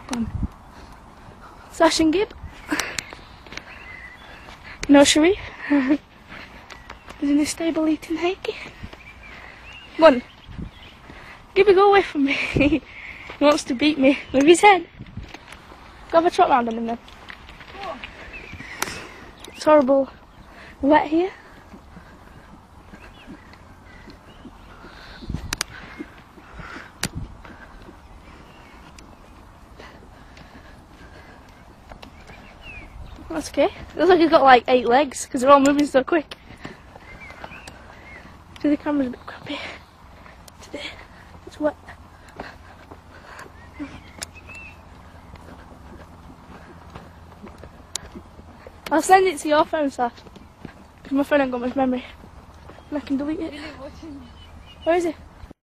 Sash and Gib. No Sharif. He's in his stable eating hay. Come on. Gibby, go away from me. He wants to beat me with his head. Go have a trot round on him then. It's horrible wet here. That's okay. It looks like he's got like 8 legs because they're all moving so quick. So the camera's a bit crappy today. It's wet. I'll send it to your phone, Sash, because my phone ain't got much memory and I can delete it. Where is it?